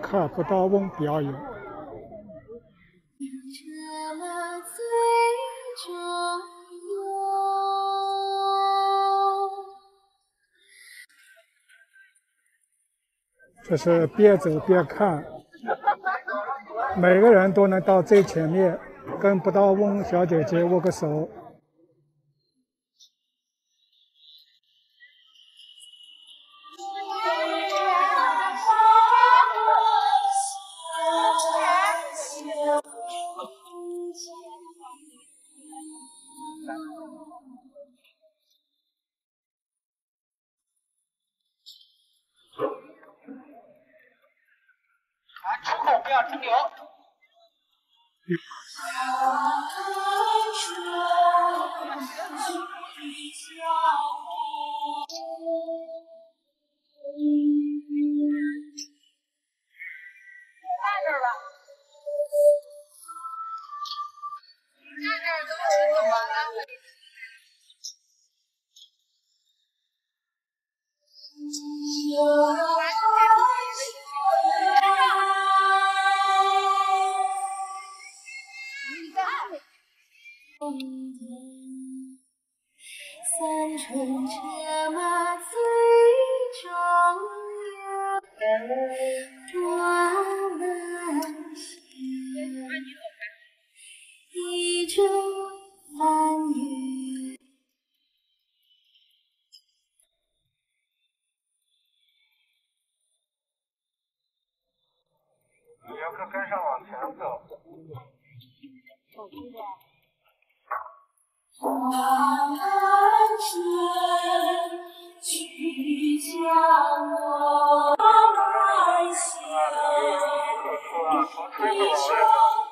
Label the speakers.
Speaker 1: 看不倒翁表演。这是边走边看，每个人都能到最前面，跟不倒翁小姐姐握个手。
Speaker 2: 出口不要停留。站这儿吧。站这儿都吃走完了。
Speaker 3: 三春策马最重要，转马下，一昼翻月。
Speaker 2: 游客跟上往前走。
Speaker 3: 长安城，曲江我来下，一秋